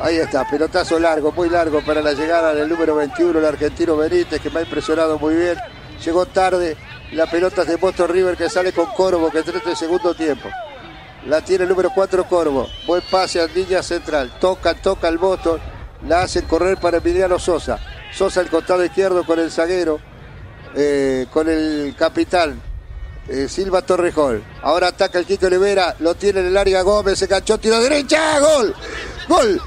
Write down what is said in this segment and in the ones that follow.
Ahí está, pelotazo largo, muy largo para la llegada del número 21, el argentino Benítez, que me ha impresionado muy bien. Llegó tarde, la pelota es de Boston River, que sale con Corvo, que entra en el segundo tiempo. La tiene el número 4 Corvo, buen pase a línea central, toca el Boston, la hacen correr para Emiliano Sosa. Sosa al costado izquierdo con el zaguero, con el capitán. Silva Torrejón. Ahora ataca el Kiko Olivera, lo tiene en el área Gómez, se cachó, tiro derecha, gol, gol,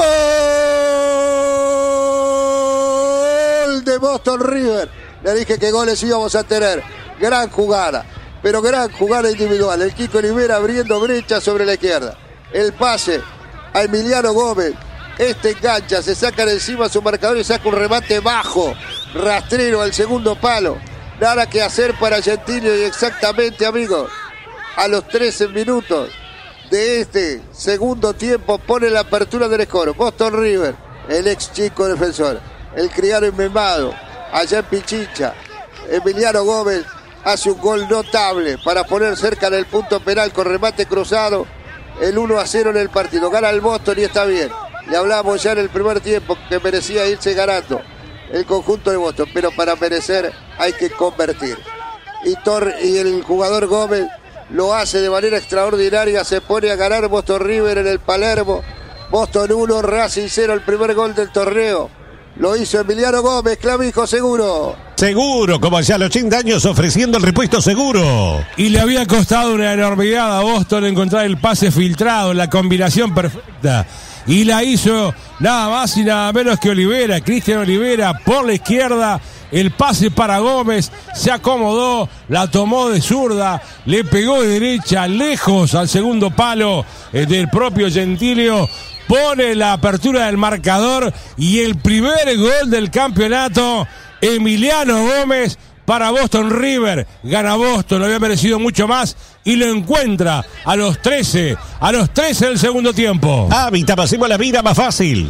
gol de Boston River. Le dije que goles íbamos a tener. Gran jugada, pero gran jugada individual. El Kiko Olivera abriendo brecha sobre la izquierda. El pase a Emiliano Gómez. Engancha, se saca de encima su marcador y saca un remate bajo, rastrero al segundo palo. Nada que hacer para Gentilio y exactamente, amigos, a los 13 minutos de este segundo tiempo pone la apertura del score. Boston River, el ex chico defensor, el criado inmemado, allá en Pichincha. Emiliano Gómez hace un gol notable para poner cerca del punto penal con remate cruzado. El 1-0 en el partido. Gana el Boston y está bien. Le hablamos ya en el primer tiempo que merecía irse ganando el conjunto de Boston, pero para merecer hay que convertir. Y el jugador Gómez lo hace de manera extraordinaria, se pone a ganar Boston River en el Palermo. Boston 1, Racing 0, el primer gol del torneo. Lo hizo Emiliano Gómez, Clavijo, seguro. Seguro, como ya a los 80 años ofreciendo el repuesto seguro. Y le había costado una enormidad a Boston encontrar el pase filtrado, la combinación perfecta. Y la hizo nada más y nada menos que Olivera, Cristian Olivera, por la izquierda. El pase para Gómez, se acomodó, la tomó de zurda, le pegó de derecha, lejos al segundo palo del propio Gentilio. Pone la apertura del marcador y el primer gol del campeonato. Emiliano Gómez para Boston River. Gana Boston, lo había merecido mucho más y lo encuentra a los 13 del segundo tiempo. Hábitat, hacemos la vida más fácil.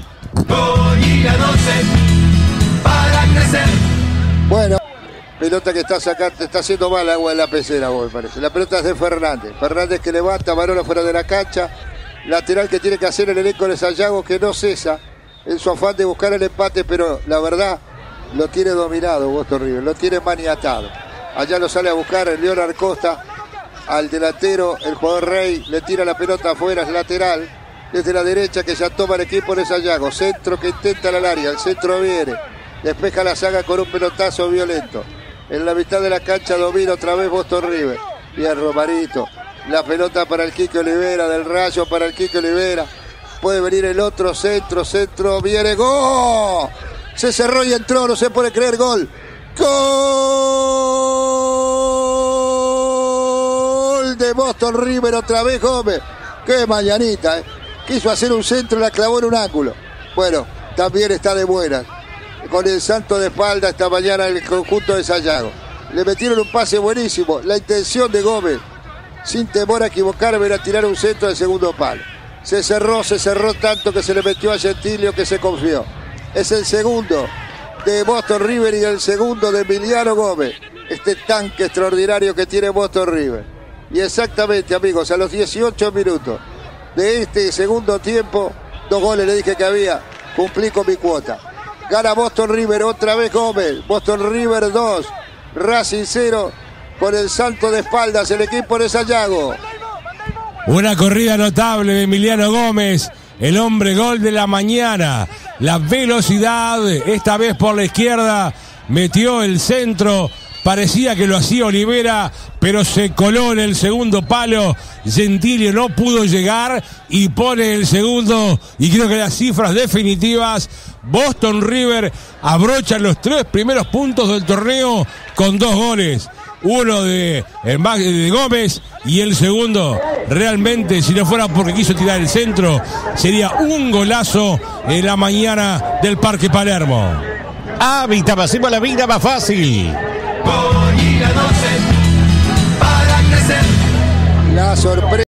Bueno, pelota que está sacando, está haciendo mal agua en la pecera, me parece. La pelota es de Fernández. Fernández que levanta, balón afuera de la cancha. Lateral que tiene que hacer el elenco de Sayago, que no cesa en su afán de buscar el empate, pero la verdad lo tiene dominado Boston River, lo tiene maniatado. Allá lo sale a buscar el Leonard Costa al delantero, el jugador Rey le tira la pelota afuera, es lateral, desde la derecha que ya toma el equipo de Sayago. Centro que intenta al área, el centro viene, despeja la saga con un pelotazo violento. En la mitad de la cancha domina otra vez Boston River. Bien Romarito. La pelota para el Kiko Olivera, del Rayo para el Kiko Olivera. Puede venir el otro centro, viene ¡gol! Se cerró y entró, no se puede creer, gol. ¡Gol de Boston River otra vez Gómez! ¡Qué mañanita! Quiso hacer un centro y la clavó en un ángulo. Bueno, también está de buenas. Con el santo de espalda esta mañana el conjunto de Sayago. Le metieron un pase buenísimo. La intención de Gómez, sin temor a equivocarme, era tirar un centro del segundo palo. Se cerró tanto que se le metió a Gentilio, que se confió. Es el segundo de Boston River y el segundo de Emiliano Gómez. Este tanque extraordinario que tiene Boston River. Y exactamente, amigos, a los 18 minutos de este segundo tiempo, 2 goles le dije que había, cumplí con mi cuota. Gana Boston River otra vez Gómez. Boston River 2, Racing 0, con el salto de espaldas el equipo de Sayago. Una corrida notable de Emiliano Gómez, el hombre gol de la mañana. La velocidad, esta vez por la izquierda, metió el centro. Parecía que lo hacía Olivera, pero se coló en el segundo palo. Gentilio no pudo llegar y pone el segundo. Y creo que las cifras definitivas, Boston River abrocha los 3 primeros puntos del torneo con 2 goles. Uno de Gómez y el segundo, realmente, si no fuera porque quiso tirar el centro, sería un golazo en la mañana del Parque Palermo. Hábitat, hacemos la vida más fácil. La sorpresa.